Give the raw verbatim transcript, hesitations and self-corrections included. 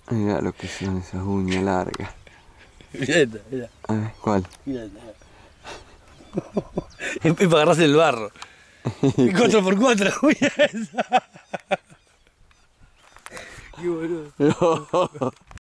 Mira lo que son esas uñas largas. Mira esta, mira. A ver, ¿cuál? Mira esta. Es para agarrarse el barro. Y cuatro por cuatro, mira esa. Qué boludo.